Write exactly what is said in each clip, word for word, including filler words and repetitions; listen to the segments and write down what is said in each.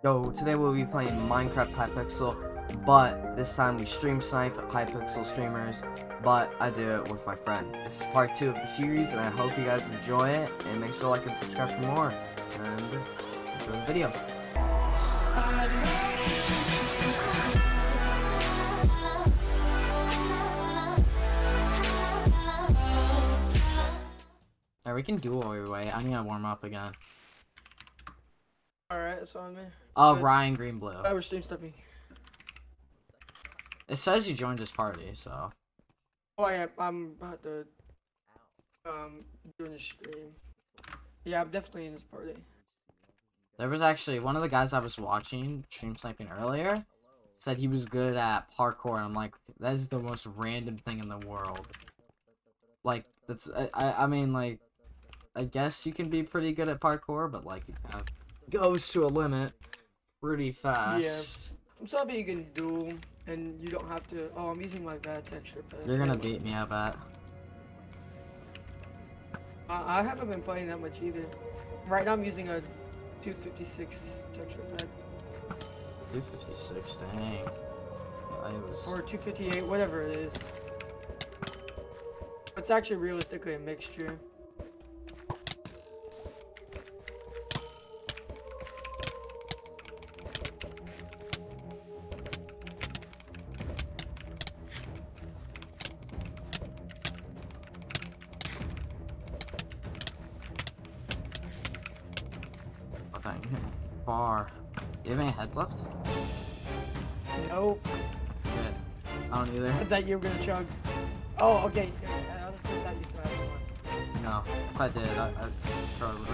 Yo, today we'll be playing Minecraft Hypixel, but this time we stream snipe Hypixel streamers, but I do it with my friend. This is part two of the series, and I hope you guys enjoy it, and make sure to like and subscribe for more, and enjoy the video. Alright, we can duel while we wait. I need to warm up again. Alright, it's on me. Oh, But Ryan Green Blue. I was stream stuffing. It says you joined this party, so. Oh, I am. I'm about to um doing a stream. Yeah, I'm definitely in this party. There was actually one of the guys I was watching stream sniping earlier said he was good at parkour, and I'm like, that is the most random thing in the world. Like, that's I I, I mean, like, I guess you can be pretty good at parkour, but like it kind of goes to a limit pretty fast. Yeah. I'm so happy you can duel and you don't have to. Oh, I'm using my bad texture pack. You're gonna beat me, I bet. I, I haven't been playing that much either. Right now I'm using a two fifty-six texture pack. two fifty-six, dang. I was... Or two fifty-eight, whatever it is. It's actually realistically a mixture. Far. Do you have any heads left? Nope. Good. I don't either. I thought you were gonna chug. Oh, okay. I honestly thought you still had one. No. If I did, I, I'd throw it with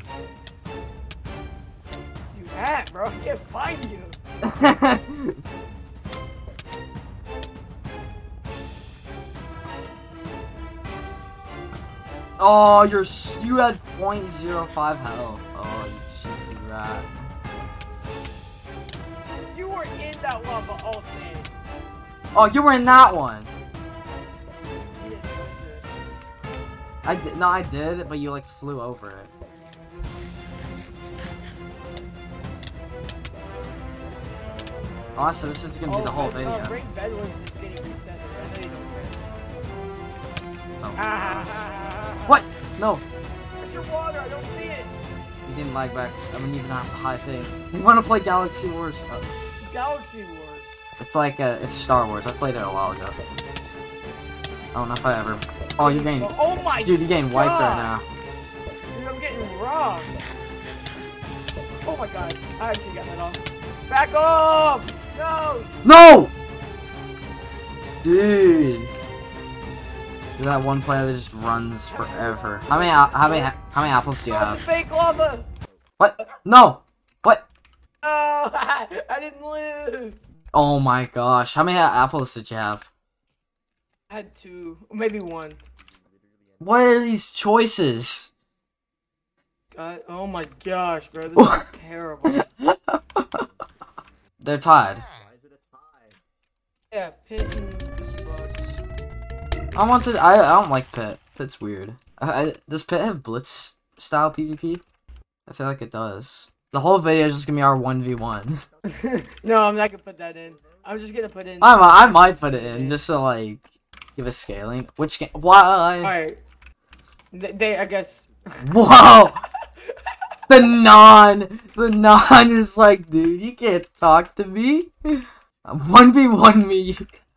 You had, bro. I can't find you. it. Oh, you're s- you had point zero five health. Oh, you cheeky rat. You were in that lava all day. Oh, you were in that one. You didn't touch it. I did, no, I did, but you like flew over it. Oh, so this is gonna be Oh, the whole bed, video. Uh, Great Bed was just getting reset. I know you don't care. Oh. Ah, What? No. Where's your water? I don't see it. You didn't lag back. I mean, even have a high thing. You want to play Galaxy Wars? Uh, Galaxy Wars. it's like uh, it's Star Wars. I played it a while ago. I don't know if I ever. Oh, you're getting. Oh my Dude, you're getting wiped right God. now. Dude, I'm getting robbed. Oh my god. I actually got that off. Back off! No! No! Dude. You're that one player that just runs forever. How many a- how many how many apples do you Oh, it's have? fake lava! What? No! What? Oh, I didn't lose! Oh my gosh. How many apples did you have? I had two. Maybe one. What are these choices? God, oh my gosh, bro. This is terrible. They're tied. Yeah, Pit and Bugs. I want to. I, I don't like Pit. Pit's weird. I, I, does Pit have Blitz style PvP? I feel like it does. The whole video is just gonna be our one v one. No, I'm not gonna put that in. I'm just gonna put in. I might, I might put it in just to like give a scaling. Which game? Why? Alright. They, they, I guess. Whoa! The non, the non is like, dude, you can't talk to me. I'm one v one me.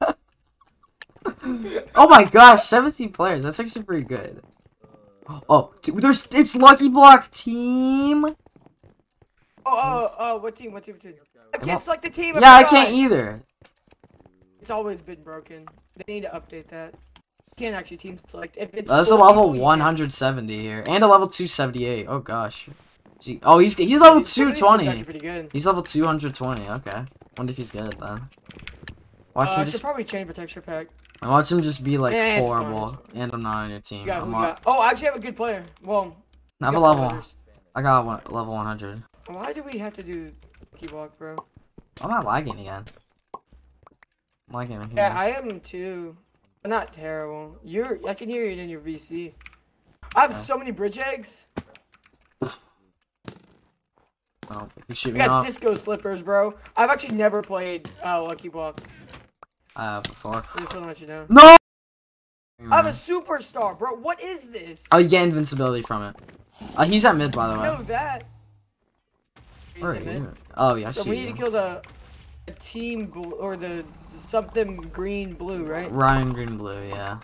Oh my gosh, seventeen players. That's actually pretty good. Oh, dude, there's it's Lucky Block team. Oh, oh, oh, what team? What team? What team? I can't select the team. Yeah, I forgot. can't either. It's always been broken. They need to update that. You can't actually team select. If it's That's a four level people, you one hundred seventy here, and a level two seventy-eight. Oh gosh. Gee- Oh, he's he's level can't. Some two of these teams twenty. actually pretty good. He's level two hundred twenty. Okay. Wonder if he's good then. Watch Uh, I him should just. probably change my texture pack. I watch him just be like Yeah, it's fine, horrible, it's and I'm not on your team. We got, I'm we on- got, oh, I actually have a good player. Well, I have we a got level. four I got one, level one hundred. Why do we have to do key block, bro? I'm not lagging again. I'm lagging in here. Yeah, I am too. Not terrible. You're. I can hear it in your V C. I have Okay. so many bridge eggs. Oh, if you shoot We me got off. disco slippers, bro. I've actually never played uh, Lucky Block. I have before. I just want to let you know. No! I'm a superstar, bro. What is this? Oh, you get invincibility from it. Uh, he's at mid, by the I way. know that. Where are you? Oh, yeah, I So see we need you. to kill the, the team blue or the something green blue, right? Ryan Green Blue, yeah.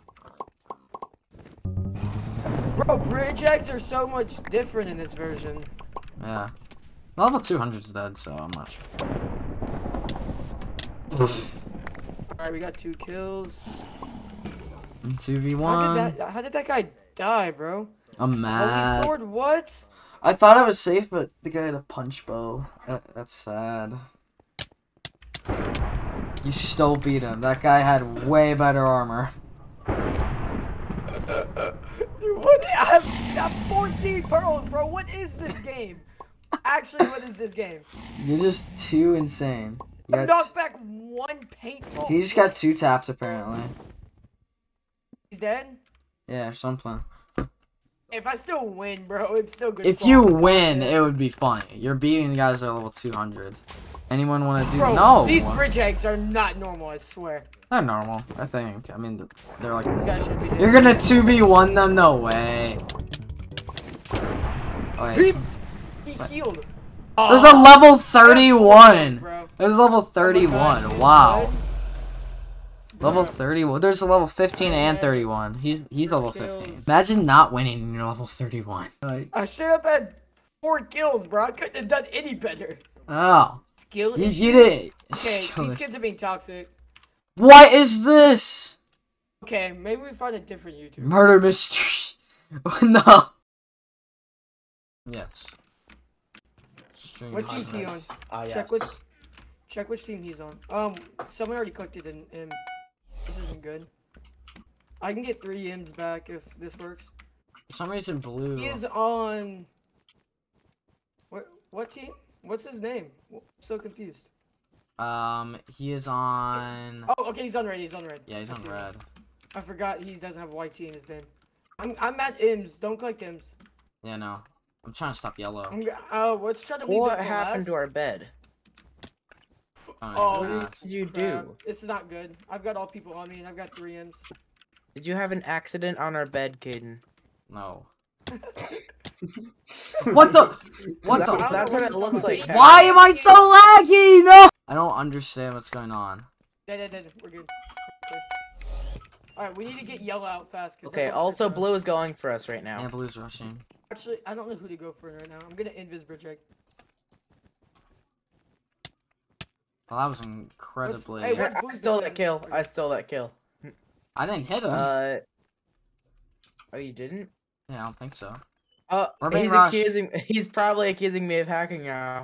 Bro, bridge eggs are so much different in this version. Yeah. Level two hundred's dead, so I'm not sure. Alright, we got two kills. two v How one. did that how did that guy die, bro? I'm Holy mad. sword, what? I thought I was safe, but the guy had a punch bow. That, that's sad. You still beat him. That guy had way better armor. Dude, what? I have, I have fourteen pearls, bro. What is this game? Actually, what is this game? You're just too insane. You I got knocked back one paintball. he just got two taps, apparently. He's dead? Yeah, or something. If I still win, bro, it's still good. If fun. you win, it would be funny. You're beating the guys that are level two hundred. Anyone want to do? Bro, No. these bridge eggs are not normal, I swear. They're normal, I think. I mean, they're like. You guys should be dead. You're gonna two v one them? No way. Oh, He, yeah, he healed. there's a Oh, level thirty-one. bro. There's level Oh my God, thirty-one. he's Wow. good. Level Bro. thirty-one. There's a level fifteen and Yeah. thirty-one. He's he's level Kills. fifteen. Imagine not winning and you're level thirty-one. Like, I should have had four kills, bro. I couldn't have done any better. oh. Skill You, issue? you did. Okay, Skill these issue. kids are being toxic. What is this? Okay, maybe we find a different YouTuber. Murder mystery. No. Yes. Stream What team is he on? Ah, yes. Check which, check which team he's on. Um, someone already clicked it in him. This isn't good. I can get three M's back if this works. For some reason, blue. He is on. What what team? What's his name? I'm so confused. Um, he is on. Oh, okay, he's on red. He's on red. Yeah, he's I on see him. red. I forgot he doesn't have white T in his name. I'm I'm at M's. Don't click M's. Yeah, no. I'm trying to stop yellow. I'm go- oh, let's try to leave What it for happened last. to our bed? Oh, yeah. What did you crap. do? This is not good. I've got all people on me, and I've got three M's. Did you have an accident on our bed, Caden? No. What the? What That- the? That's what it looks like. Why am I so laggy? No. I don't understand what's going on. Dead, dead, dead. We're good. Alright, we need to get yellow out fast. 'cause Okay, they're going also for us. blue is going for us right now. Yeah, blue's rushing. Actually, I don't know who to go for right now. I'm gonna invis bridge egg. Well, that was incredibly. hey, Yeah, what's I blue's stole that defense? kill. I stole that kill. I didn't hit him. Uh. Oh, you didn't? yeah, I don't think so. Oh, We're being he's rushed. accusing. He's probably accusing me of hacking now.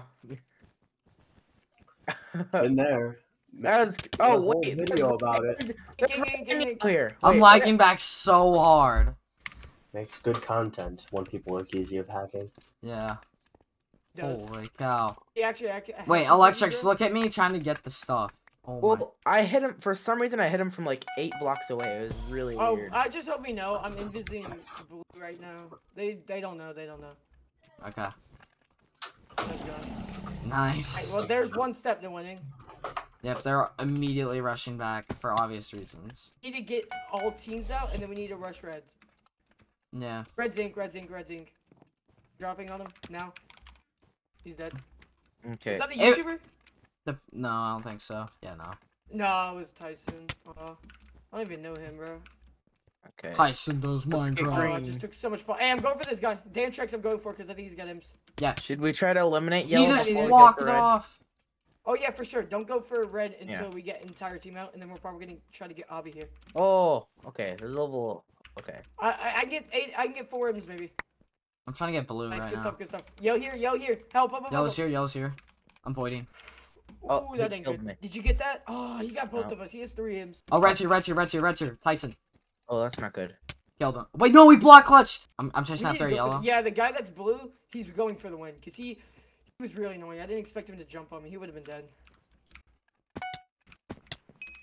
In there. That was. Made a Oh whole wait, video about it. There's Gang, gang, gang, gang. here. I'm Wait, lagging back so hard. Makes good content when people accuse you of hacking. Yeah. Does. Holy cow. He actually, I, I Wait, Electrix, look at me trying to get the stuff. Oh my. Well, I hit him for some reason. I hit him from like eight blocks away. It was really Oh, weird. I just hope we know. I'm invising blue right now. They they don't know. They don't know. Okay. Let's go. Nice. Alright, well, there's one step to winning. Yep, they're immediately rushing back for obvious reasons. We need to get all teams out, and then we need to rush red. Yeah. Red zinc, red zinc, red zinc. Dropping on him now. He's dead. Okay. Is that the It- YouTuber? The, no, I don't think so. Yeah, no. No, it was Tyson. Uh, I don't even know him, bro. Okay. Tyson does get Oh, Minecraft. it just took so much fun. Hey, I'm going for this guy. Dan Trex, I'm going for because I think he's got imps. Should we try to eliminate He yellow? just before we go walked for red? off. Oh yeah, for sure. Don't go for red until Yeah. we get entire team out, and then we're probably gonna try to get Abby here. Oh, okay. There's a level. Okay. I I, I get eight. I can get four imps maybe. I'm trying to get blue Nice, right good now. stuff, good stuff. Yo here, yo here. Help, help, help. Yellow's help. here, yellow's here. I'm voiding. Oh, Ooh, that he ain't killed good. me. Did you get that? Oh, he got both No. of us. He has three imps. Oh, red's here, red's here, red's here, red's here. Tyson. Oh, that's not good. Killed him. Wait, no, we block clutched. I'm, I'm We chasing need after to go for yellow. the- yeah, the guy that's blue, he's going for the win because he, he was really annoying. I didn't expect him to jump on me. He would have been dead.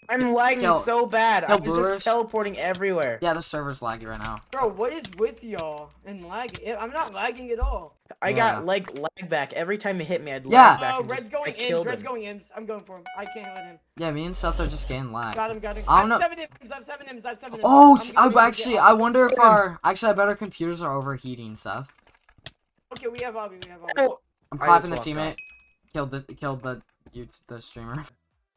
I'm lagging Yo, so bad. yo, I was Brewers. just teleporting everywhere. Yeah, the server's laggy right now. Bro, what is with y'all and lagging? I'm not lagging at all. I Yeah. got like lag back every time it hit me. I'd Yeah. lag back Oh, and Red's just, going I in. killed Red's him. going in. I'm going for him. I can't let him. Yeah, me and Seth are just getting lag. Got him, got him. I I don't have know. seven imps. I have seven imps. I have seven imps. Oh, I'm s- gonna I get actually, off I this. wonder if Seth. our actually, I bet our computers are overheating, Seth. Okay, we have Obby. We have Obby. Oh, I'm I clapping the just walked teammate. off. Killed the killed the you the streamer.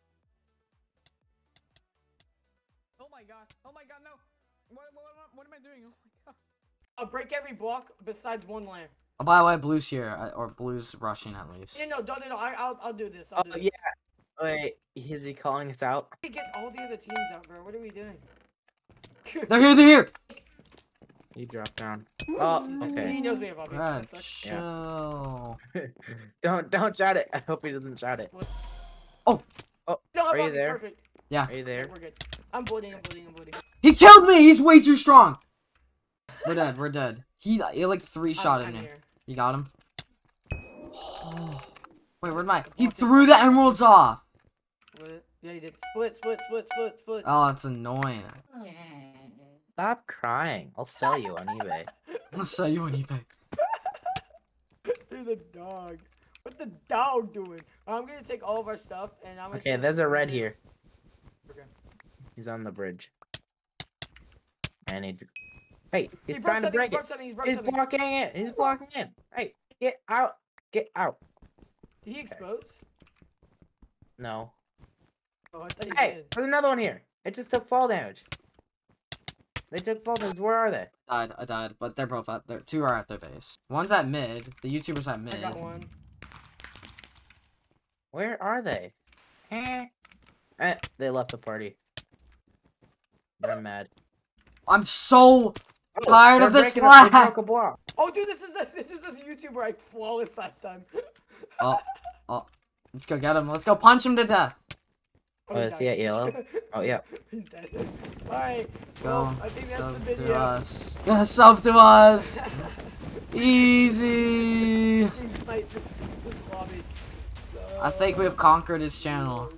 Oh my god. Oh my god, no. What, what, what, what am I doing? Oh my god. I'll break every block besides one layer. Oh, by the way, blue's here, uh, or blue's rushing at least. Yeah, no, don't, no, no. I, I'll, I'll do this. I'll Oh do this. yeah. Wait, is he calling us out? We get all the other teams out, bro. What are we doing? They're here. They're here. He dropped down. Oh, He okay. knows we have Obby. Brad, That sucks. chill. don't don't shout it. I hope he doesn't shout it. Split. Oh. Oh, No, are you Obby, there? Perfect. Yeah. Are you there? Okay, we're good. I'm bleeding. I'm bleeding. I'm bleeding. He killed me. He's way too strong. We're dead. We're dead. He, he like three shot I'm, at I'm me. here. You got him. Oh. Wait, where'd my? He threw the emeralds off. Split. Yeah, you did. Split, split, split, split, split. Oh, it's annoying. Stop crying. I'll sell you on eBay. I'm gonna sell you on eBay. Dude, the dog. What the dog doing? I'm gonna take all of our stuff and I'm gonna. Okay, just- there's a red here. Okay. He's on the bridge. I need to... Hey, he's He broke trying to something, break he it. broke something, he broke He's something. blocking it. He's blocking it. Hey, get out. Get out. Did he expose? No. Oh, I thought he Hey, did. there's another one here. It just took fall damage. They took fall damage. Where are they? Died. I died, but they're both at their two are at their base. One's at mid. The YouTuber's at mid. I got one. Where are they? Eh. Eh, they left the party. They're mad. I'm so Oh, Tired they're of this breaking up. They lag. broke a block. Oh, dude, this is a this is a YouTuber I flawless last time. Oh, oh. Let's go get him. Let's go punch him to death. Oh, he is he died. at yellow? Oh, yeah. He's dead. Alright. Go. Well, I think that's the Sub video. to us. Yeah, sub to us. Easy. Stream snipe this, this lobby. I think we've conquered his channel.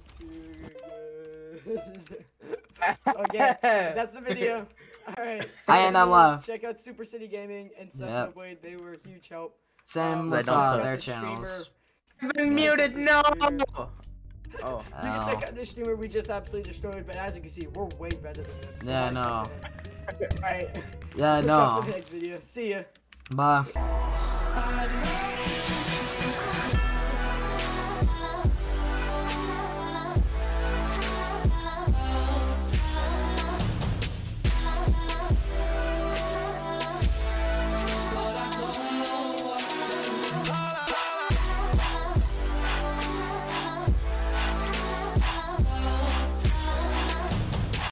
Okay, that's the video. Alright. I end up left. Check out Super City Gaming and Seth Yep. Blade. They were a huge help. Same Um, with don't uh, trust their the streamer. channels. I've been muted. No. Oh. You can check out this streamer we just absolutely destroyed, but as you can see, we're way better than them. So Yeah, I that's know. okay. Alright. Yeah, Look out no. for the next video. See ya. Bye.